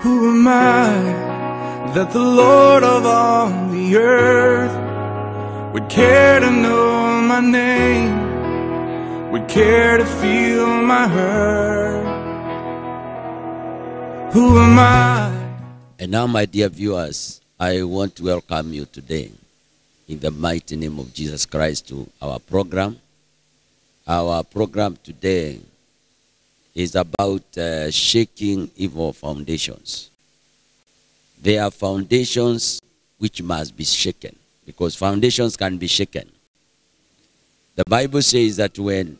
Who am I that the Lord of all the earth would care to know my name, would care to feel my hurt? Who am I? And now, my dear viewers, I want to welcome you today in the mighty name of Jesus Christ to our program. Our program today is about shaking evil foundations. There are foundations which must be shaken, because foundations can be shaken. The Bible says that when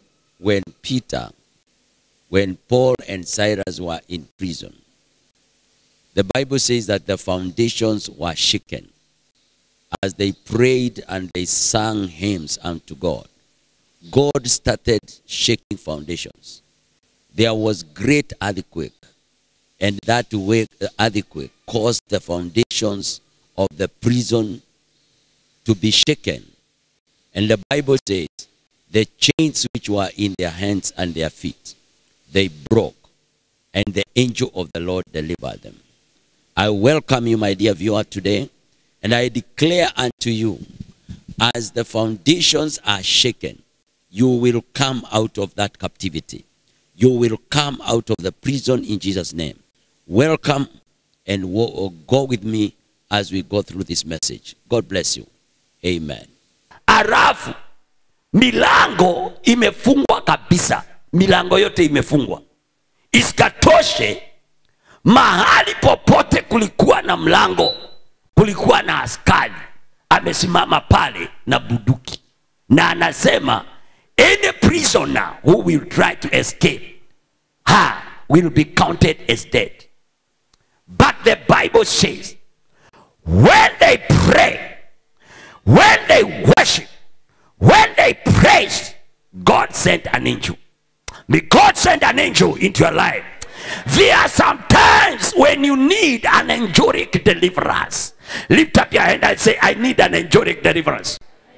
Paul and Silas were in prison, the Bible says that the foundations were shaken as they prayed and they sang hymns unto God. God started shaking foundations. There was great earthquake, and that earthquake caused the foundations of the prison to be shaken. And the Bible says the chains which were in their hands and their feet, they broke, and the angel of the Lord delivered them. I welcome you, my dear viewer, today, and I declare unto you, as the foundations are shaken, you will come out of that captivity. You will come out of the prison in Jesus' name. Welcome, and go with me as we go through this message. God bless you. Amen. Arafu, milango imefungwa kabisa. Milango yote imefungwa. Iskatoshe, mahali popote kulikuwa na mlango, kulikuwa na askari amesimama pale na buduki, na anasema any prisoner who will try to escape will be counted as dead. But the Bible says when they pray, when they worship, when they praise, God sent an angel. May God send an angel into your life. There are some times when you need an angelic deliverance. Lift up your hand and say, I need an angelic deliverance.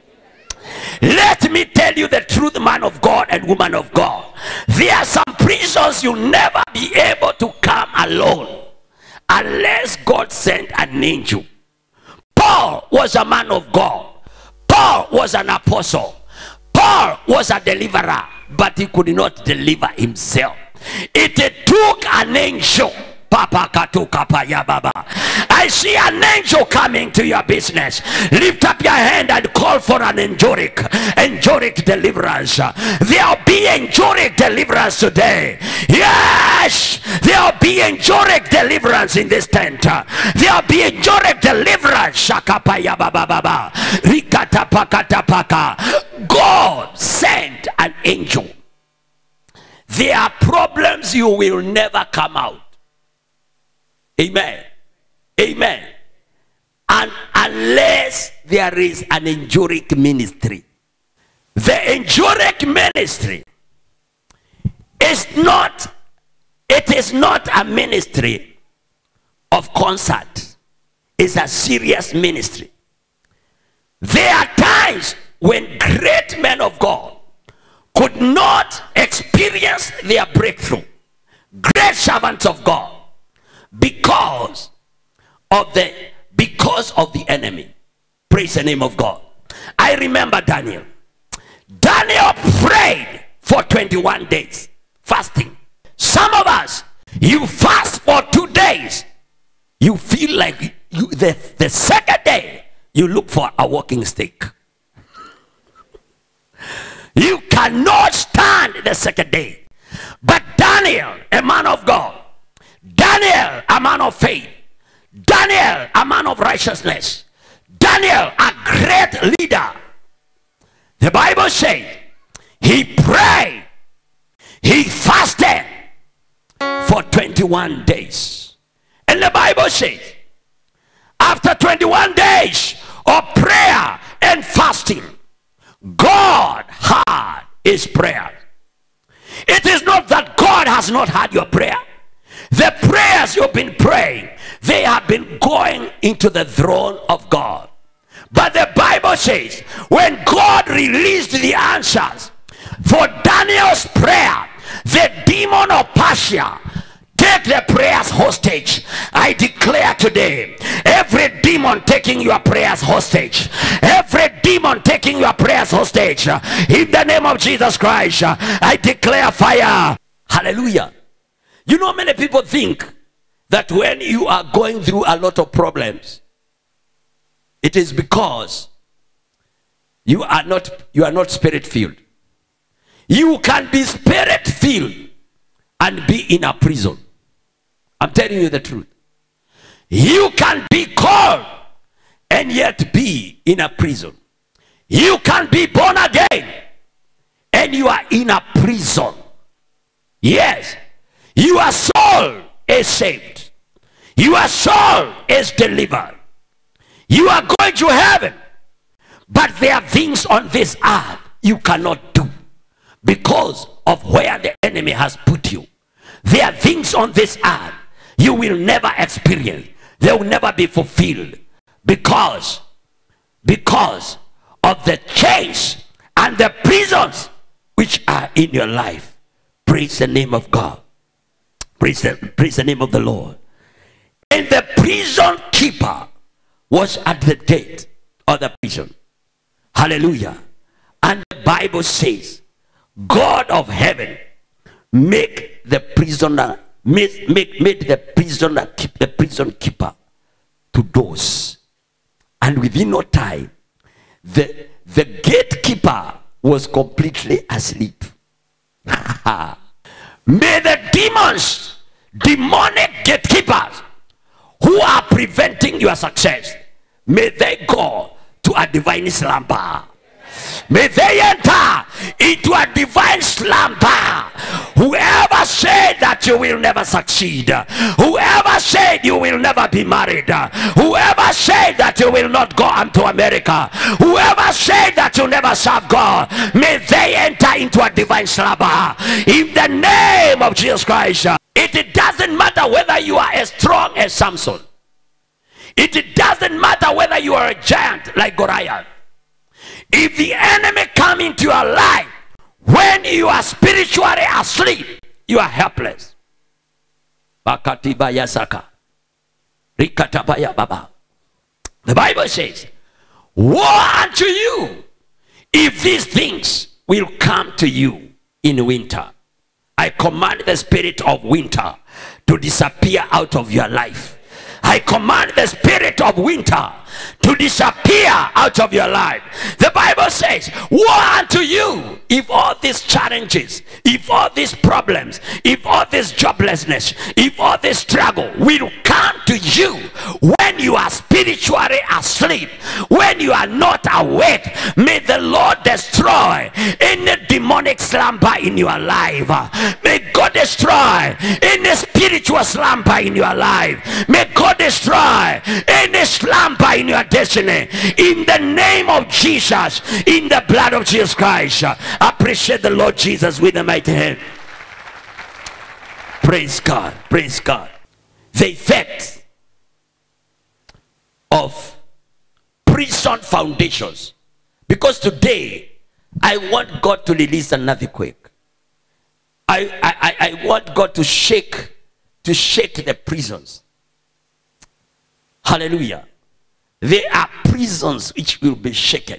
Let me tell you the truth, man of God and woman of God. There are some prisons you'll never be able to come alone unless God sent an angel. Paul was a man of God. Paul was an apostle. Paul was a deliverer, but he could not deliver himself. It took an angel. I see an angel coming to your business. Lift up your hand and call for an angelic deliverance. There will be angelic deliverance today. Yes, there will be angelic deliverance in this tent. There will be angelic deliverance. God sent an angel. There are problems you will never come out. Amen. Amen. And unless there is an angelic ministry. The angelic ministry is not a ministry of concert. It's a serious ministry. There are times when great men of God could not experience their breakthrough. Great servants of God, because of the enemy. Praise the name of God. I remember Daniel. Daniel prayed for 21 days fasting. Some of us, you fast for 2 days, you feel like the second day you look for a walking stick. You cannot stand the second day. But Daniel, a man of God, Daniel, a man of faith, Daniel, a man of righteousness, Daniel, a great leader. The Bible says he prayed, he fasted for 21 days. And the Bible says after 21 days of prayer and fasting, God heard his prayer. It is not that God has not heard your prayer. The prayers you've been praying, they have been going into the throne of God. But the Bible says when God released the answers for Daniel's prayer, the demon of Persia came take the prayers hostage. I declare today, every demon taking your prayers hostage, every demon taking your prayers hostage, in the name of Jesus Christ, I declare fire. Hallelujah. You know, many people think that when you are going through a lot of problems, it is because you are not spirit filled. You can be spirit filled and be in a prison. I'm telling you the truth. You can be called and yet be in a prison. You can be born again and you are in a prison. Yes, your soul is saved. Your soul is delivered. You are going to heaven. But there are things on this earth you cannot do because of where the enemy has put you. There are things on this earth you will never experience. They will never be fulfilled because of the chains and the prisons which are in your life. Praise the name of God. Praise the name of the Lord. And the prison keeper was at the gate of the prison. Hallelujah. And the Bible says, God of heaven make the prisoner, made the prisoner keep the prison keeper to doze. And within no time, the gatekeeper was completely asleep. May the demons, demonic gatekeepers who are preventing your success, may they go to a divine slumber. May they enter into a divine slumber. Whoever said that you will never succeed, whoever said you will never be married, whoever said that you will not go to America, whoever said that you never serve God, may they enter into a divine slumber in the name of Jesus Christ. It doesn't matter whether you are as strong as Samson. It doesn't matter whether you are a giant like Goliath. If the enemy come into your life when you are spiritually asleep, you are helpless. The Bible says, woe unto you if these things will come to you in winter. I command the spirit of winter to disappear out of your life. I command the spirit of winter to disappear out of your life. The Bible says, woe unto you if all these challenges, if all these problems, if all this joblessness, if all this struggle will come to you when you are spiritually asleep, when you are not awake. May the Lord destroy any demonic slumber in your life. May God destroy any spiritual slumber in your life. May God destroy any slumber in your destiny. In the name of Jesus, in the blood of Jesus Christ. Appreciate the Lord Jesus with a mighty hand. Praise God. Praise God. The effect of prison foundations. Because today I want God to release another quake. I want God to shake the prisons. Hallelujah. There are prisons which will be shaken.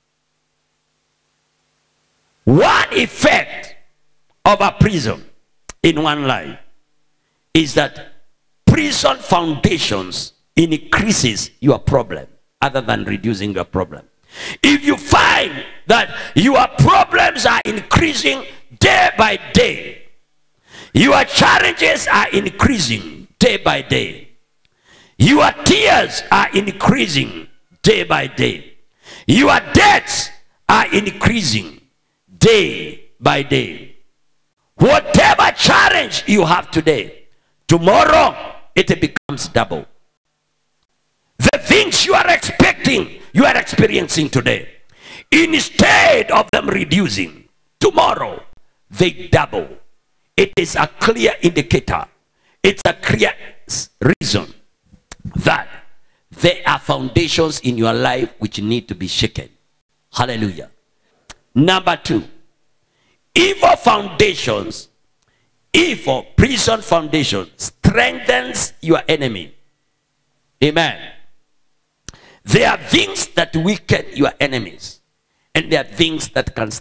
One effect of a prison in one life is that prison foundations increases your problem other than reducing your problem. If you find that your problems are increasing day by day, your challenges are increasing day by day, your tears are increasing day by day, your debts are increasing day by day, whatever challenge you have today, tomorrow it becomes double. The things you are expecting, you are experiencing today, instead of them reducing, tomorrow they double. It is a clear indicator, it's a clear reason that there are foundations in your life which need to be shaken. Hallelujah. Number two, evil foundations Evil prison foundation strengthens your enemy. Amen. There are things that weaken your enemies, and there are things that can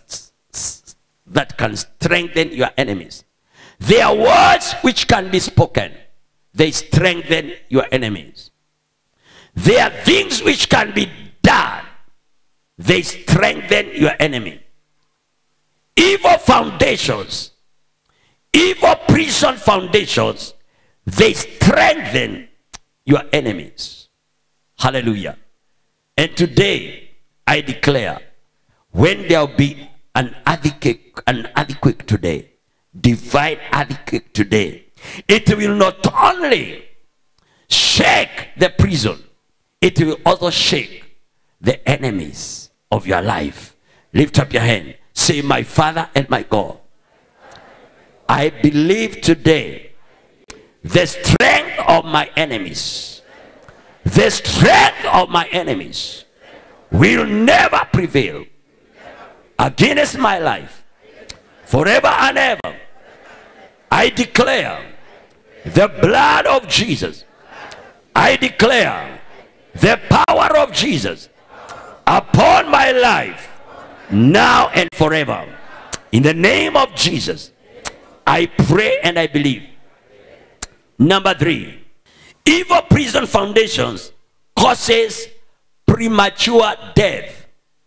strengthen your enemies. There are words which can be spoken. They strengthen your enemies. There are things which can be done. They strengthen your enemy. Evil foundations, evil prison foundations, they strengthen your enemies. Hallelujah. And today, I declare, when there will be an earthquake today, divine earthquake today, it will not only shake the prison, it will also shake the enemies of your life. Lift up your hand. Say, my Father and my God, I believe today the strength of my enemies, the strength of my enemies will never prevail against my life forever and ever. I declare the blood of Jesus. I declare the power of Jesus upon my life now and forever. In the name of Jesus, I pray and I believe. Number 3, evil prison foundations causes premature death.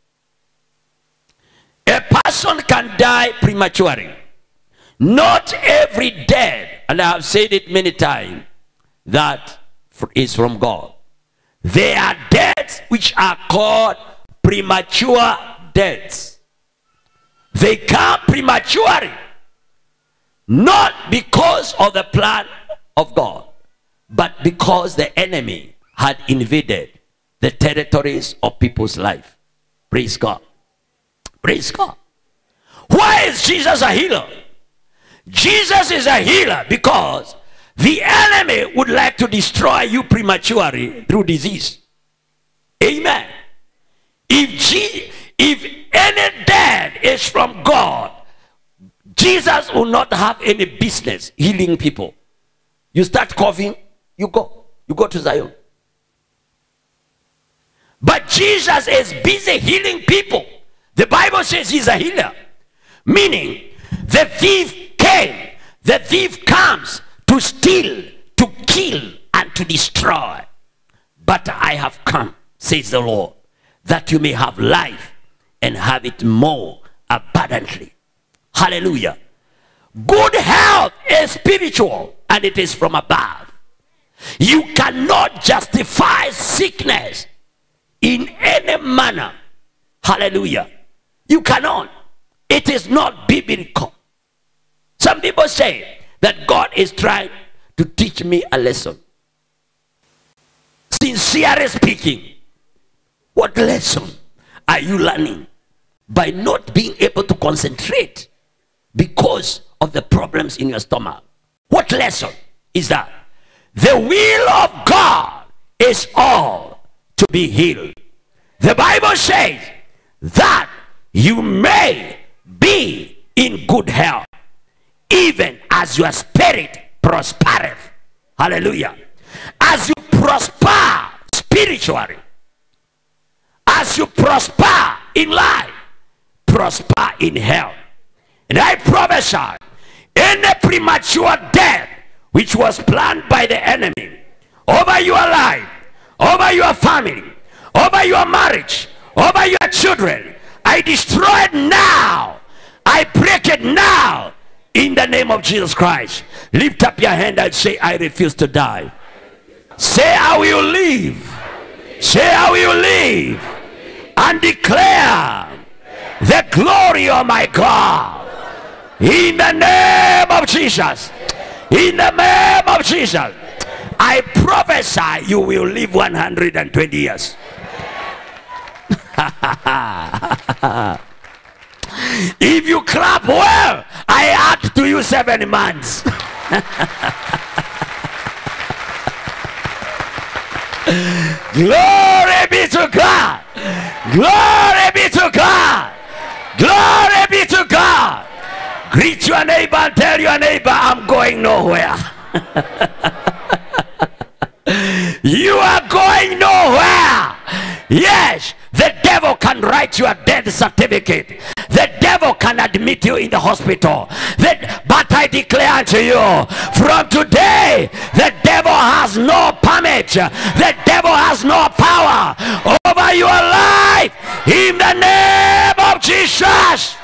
A person can die prematurely. Not every death, and I have said it many times, that is from God. There are deaths which are called premature deaths. They come prematurely, not because of the plan of God, but because the enemy had invaded the territories of people's life. Praise God. Praise God. Why is Jesus a healer? Jesus is a healer because the enemy would like to destroy you prematurely through disease. Amen. If any death is from God, Jesus will not have any business healing people. You start coughing, you go to Zion. But Jesus is busy healing people. The Bible says he's a healer. Meaning, the thief came. The thief comes to steal, to kill, and to destroy. But I have come, says the Lord, that you may have life and have it more abundantly. Hallelujah. Good health is spiritual, and it is from above. You cannot justify sickness in any manner. Hallelujah. You cannot. It is not biblical. Some people say that God is trying to teach me a lesson. Sincerely speaking, what lesson are you learning by not being able to concentrate because of the problems in your stomach? What lesson is that? The will of God is all to be healed. The Bible says that you may be in good health, even as your spirit prospereth. Hallelujah. As you prosper spiritually, as you prosper in life, prosper in health. And I prophesy, any premature death which was planned by the enemy over your life, over your family, over your marriage, over your children, I destroy it now. I break it now in the name of Jesus Christ. Lift up your hand and say, I refuse to die. Say, I will live. Say, I will live and declare the glory of my God. In the name of Jesus. In the name of Jesus. I prophesy you will live 120 years. If you clap well, I add to you 7 months. Glory be to God. Glory be to God. Glory be to God. Greet your neighbor and tell your neighbor, I'm going nowhere. You are going nowhere. Yes, the devil can write your death certificate. The devil can admit you in the hospital. But I declare unto you, from today, the devil has no permit. The devil has no power over your life. In the name of Jesus.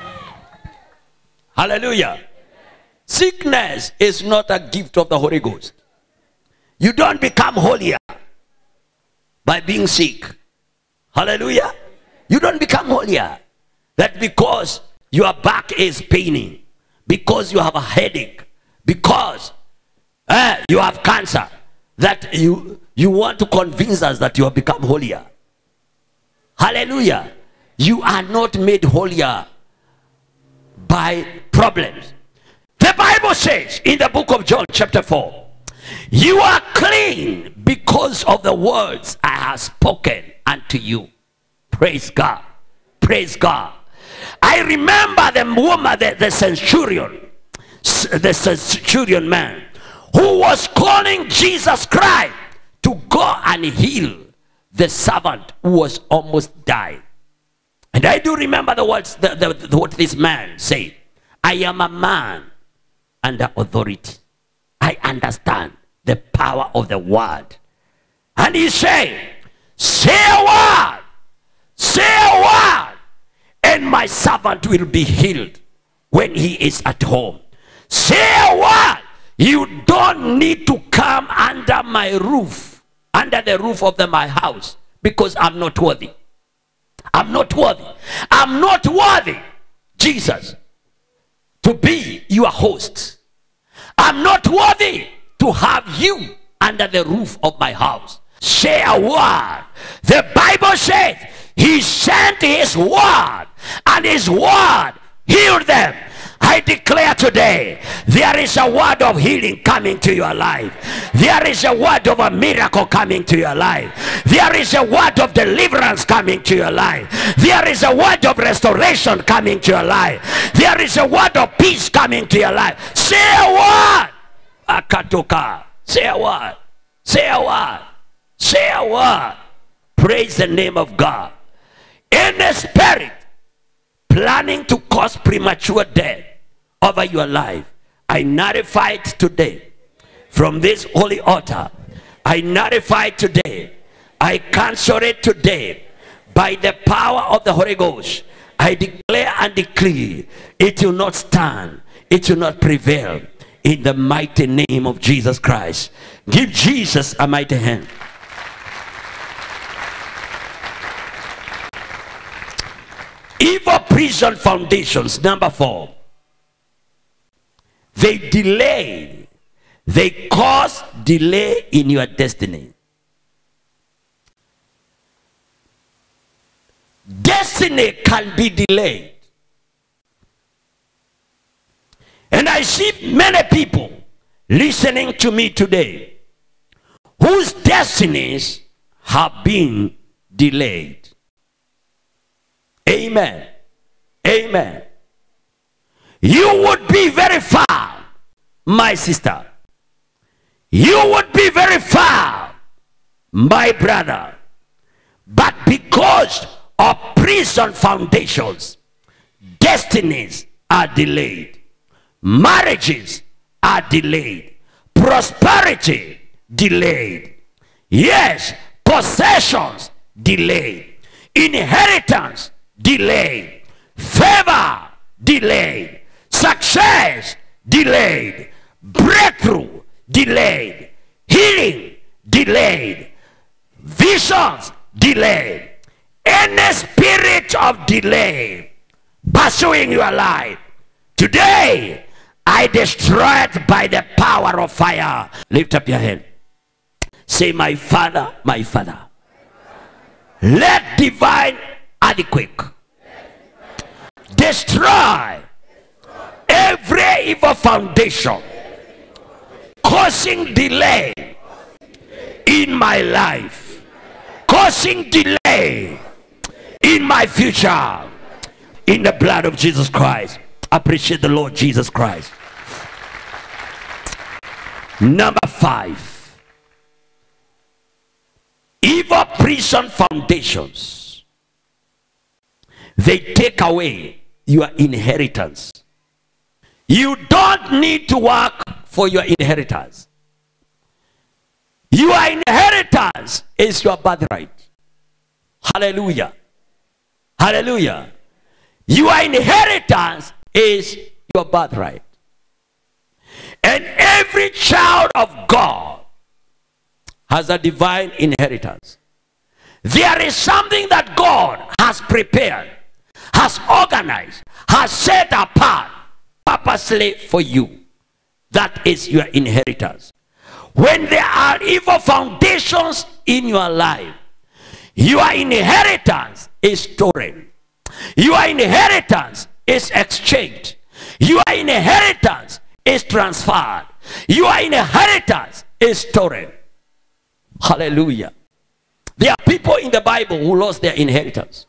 Hallelujah. Sickness is not a gift of the Holy Ghost. You don't become holier by being sick. Hallelujah. You don't become holier. That because your back is paining, because you have a headache, because you have cancer, that you want to convince us that you have become holier. Hallelujah. You are not made holier by problems. The Bible says in the book of John chapter 4, you are clean because of the words I have spoken unto you. Praise God. Praise God. I remember the woman, the centurion man, who was calling Jesus Christ to go and heal the servant who was almost died. And I do remember the words, what this man said. I am a man under authority. I understand the power of the word. And he said, say a word, and my servant will be healed when he is at home. Say a word. You don't need to come under my roof, under the roof of my house, because I'm not worthy. I'm not worthy. I'm not worthy, Jesus, to be your host. I'm not worthy to have you under the roof of my house. Say a word. The Bible says he sent his word, and his word healed them. I declare today, there is a word of healing coming to your life. There is a word of a miracle coming to your life. There is a word of deliverance coming to your life. There is a word of restoration coming to your life. There is a word of peace coming to your life. Say a word. Akatoka. Say a word. Say a word. Say a word. Praise the name of God. Any spirit planning to cause premature death over your life, I nullify it today from this holy altar. I nullify it today. I cancel it today by the power of the Holy Ghost. I declare and decree it will not stand, it will not prevail, in the mighty name of Jesus Christ. Give Jesus a mighty hand. Evil prison foundations, number 4. They delay. They cause delay in your destiny. Destiny can be delayed. And I see many people listening to me today whose destinies have been delayed. Amen. Amen. You would be very far, my sister. You would be very far, my brother. But because of prison foundations, destinies are delayed. Marriages are delayed. Prosperity delayed. Yes, possessions delayed. Inheritance delayed. Favor delayed. Success delayed. Breakthrough delayed. Healing delayed. Visions delayed. Any spirit of delay pursuing your life, today I destroy it by the power of fire. Lift up your hand. Say, my Father, my Father, let divine earthquake destroy every evil foundation causing delay in my life, causing delay in my future. In the blood of Jesus Christ, Appreciate the Lord Jesus Christ. Number 5. Evil prison foundations. They take away your inheritance. You don't need to work for your inheritance. Your inheritance is your birthright. Hallelujah. Hallelujah. Your inheritance is your birthright. And every child of God has a divine inheritance. There is something that God has prepared, has organized, has set apart purposely for you. That is your inheritance. When there are evil foundations in your life, your inheritance is stolen. Your inheritance is exchanged. Your inheritance is transferred. Your inheritance is stolen. Hallelujah. There are people in the Bible who lost their inheritance.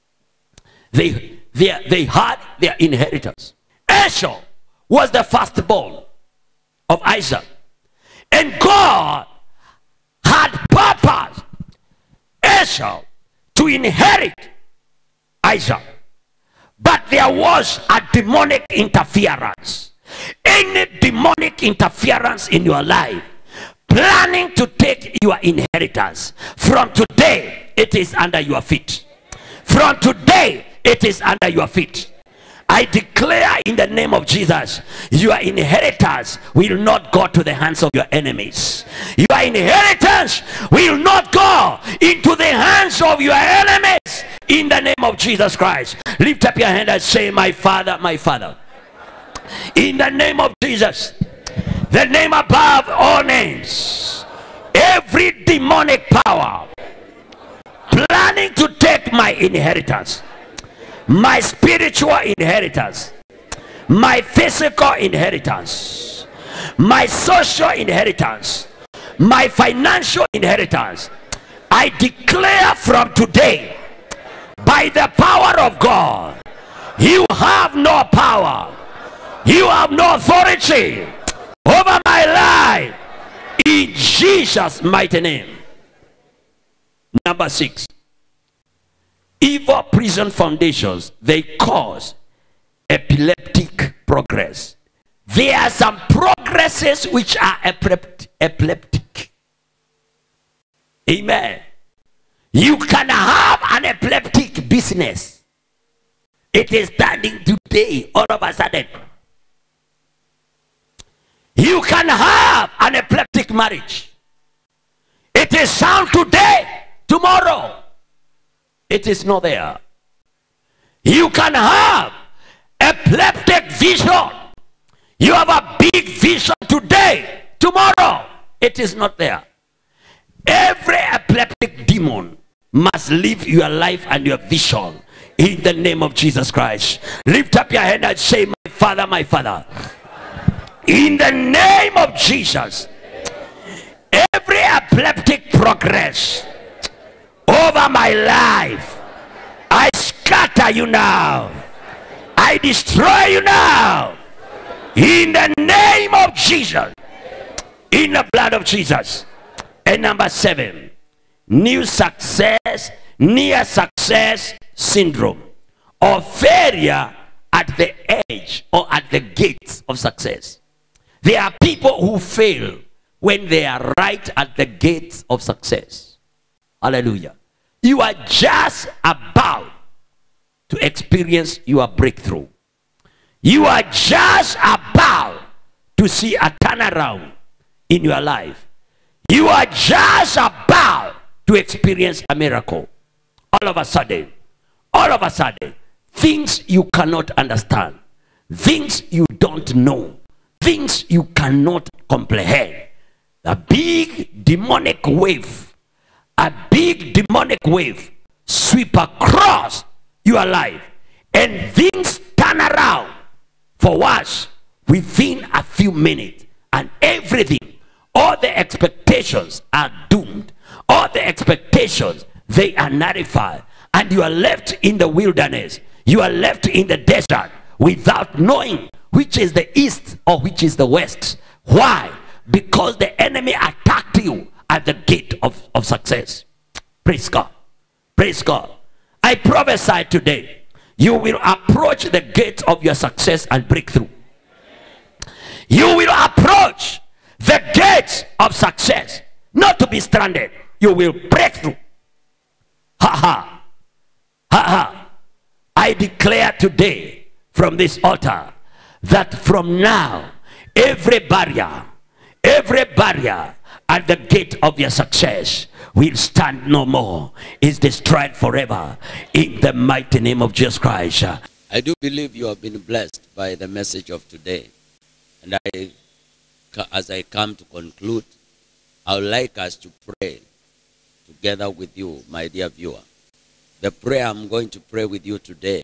They had their inheritance. Esau was the firstborn of Isaac. And God had purposed Esau to inherit Isaac. But there was a demonic interference. Any demonic interference in your life planning to take your inheritance, from today it is under your feet. From today it is under your feet. I declare in the name of Jesus, your inheritance will not go to the hands of your enemies. Your inheritance will not go into the hands of your enemies in the name of Jesus Christ. Lift up your hand and say, my Father, my Father. In the name of Jesus, the name above all names, every demonic power planning to take my inheritance, my spiritual inheritance, my physical inheritance, my social inheritance, my financial inheritance, I declare from today, by the power of God, you have no power, you have no authority over my life, in Jesus' mighty name. Number 6. Evil prison foundations, they cause epileptic progress. There are some progresses which are epileptic. Amen. You can have an epileptic business. It is standing today all of a sudden. You can have an epileptic marriage. It is sound today, tomorrow it is not there. You can have epileptic vision. You have a big vision today, tomorrow it is not there. Every epileptic demon must leave your life and your vision in the name of Jesus Christ. Lift up your hand and say, my Father, my Father. In the name of Jesus, every epileptic progress over my life, I scatter you now. I destroy you now. In the name of Jesus. In the blood of Jesus. And number 7, near success syndrome, or failure at the edge or at the gates of success. There are people who fail when they are right at the gates of success. Hallelujah. You are just about to experience your breakthrough. You are just about to see a turnaround in your life. You are just about to experience a miracle. All of a sudden, things you cannot understand, things you don't know, things you cannot comprehend. A big demonic wave sweep across your life, and things turn around for worse within a few minutes, and everything, all the expectations are doomed. All the expectations, they are nullified, and you are left in the wilderness. You are left in the desert without knowing which is the east or which is the west. Why? Because the enemy attacked you at the gate of success. Praise God. Praise God. I prophesy today, you will approach the gate of your success and breakthrough. You will approach the gate of success, not to be stranded. You will break through. Ha ha. Ha ha. I declare today from this altar that from now, every barrier at the gate of your success will stand no more, is destroyed forever in the mighty name of Jesus Christ. I do believe you have been blessed by the message of today. And as I come to conclude, I would like us to pray together with you, my dear viewer. The prayer I'm going to pray with you today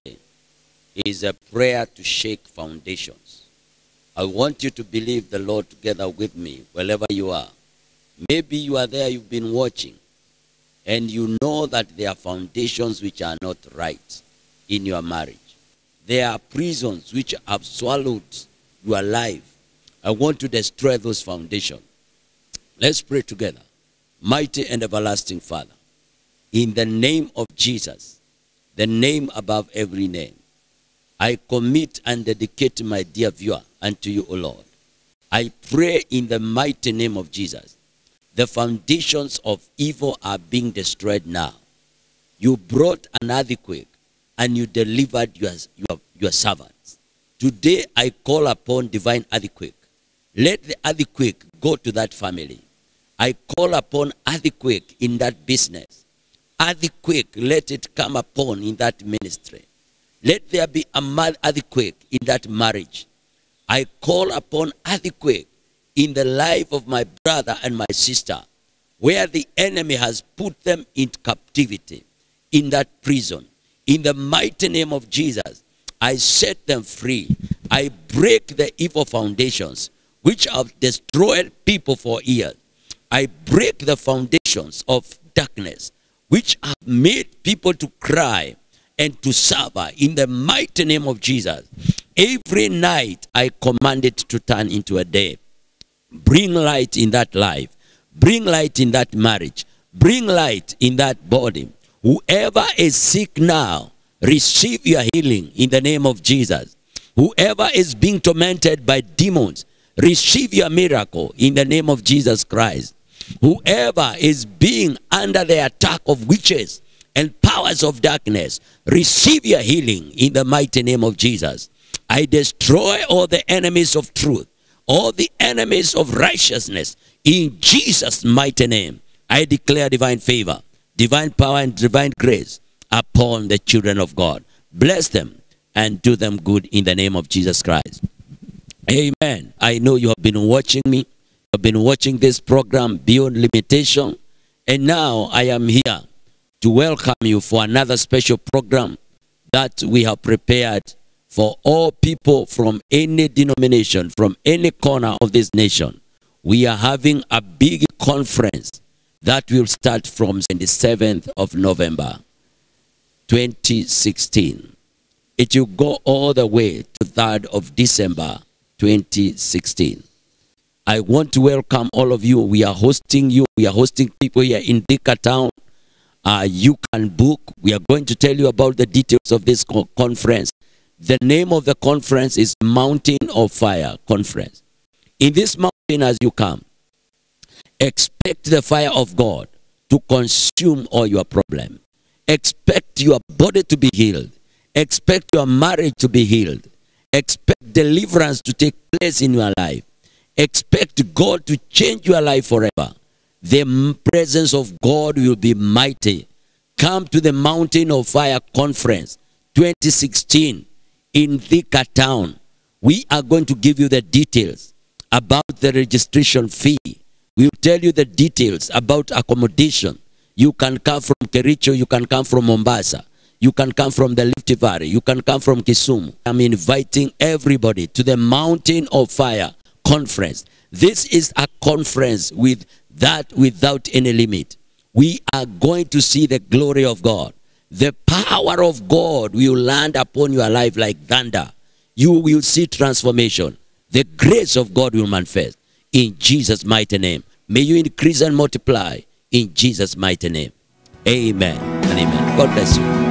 is a prayer to shake foundations. I want you to believe the Lord together with me wherever you are. Maybe you are there, you've been watching, and you know that there are foundations which are not right in your marriage. There are prisons which have swallowed your life. I want to destroy those foundations. Let's pray together. Mighty and everlasting Father, in the name of Jesus, the name above every name, I commit and dedicate my dear viewer unto you, O Lord. I pray in the mighty name of Jesus. The foundations of evil are being destroyed now. You brought an earthquake and you delivered your servants. Today I call upon divine earthquake. Let the earthquake go to that family. I call upon earthquake in that business. Earthquake, let it come upon in that ministry. Let there be a mad earthquake in that marriage. I call upon earthquake in the life of my brother and my sister, where the enemy has put them in captivity, in that prison. In the mighty name of Jesus, I set them free. I break the evil foundations which have destroyed people for years. I break the foundations of darkness which have made people to cry and to suffer. In the mighty name of Jesus, every night I command it to turn into a day. Bring light in that life. Bring light in that marriage. Bring light in that body. Whoever is sick now, receive your healing in the name of Jesus. Whoever is being tormented by demons, receive your miracle in the name of Jesus Christ. Whoever is being under the attack of witches and powers of darkness, receive your healing in the mighty name of Jesus. I destroy all the enemies of truth, all the enemies of righteousness in Jesus' mighty name. I declare divine favor, divine power, and divine grace upon the children of God. Bless them and do them good in the name of Jesus Christ. Amen. I know you have been watching me. You have been watching this program Beyond Limitation. And now I am here to welcome you for another special program that we have prepared for all people from any denomination, from any corner of this nation. We are having a big conference that will start from the 7th of November, 2016. It will go all the way to 3rd of December, 2016. I want to welcome all of you. We are hosting you. We are hosting people here in Thika-Town. You can book. We are going to tell you about the details of this conference. The name of the conference is Mountain of Fire Conference. In this mountain, as you come, expect the fire of God to consume all your problems. Expect your body to be healed. Expect your marriage to be healed. Expect deliverance to take place in your life. Expect God to change your life forever. The presence of God will be mighty. Come to the Mountain of Fire Conference 2016 in Thika-Town. We are going to give you the details about the registration fee. We will tell you the details about accommodation. You can come from Kericho, you can come from Mombasa, you can come from the Rift Valley, you can come from Kisumu. I'm inviting everybody to the Mountain of Fire Conference. This is a conference without any limit. We are going to see the glory of God. The power of God will land upon your life like thunder. you will see transformation. The grace of God will manifest in Jesus' mighty name. May you increase and multiply in Jesus' mighty name. Amen and amen. God bless you.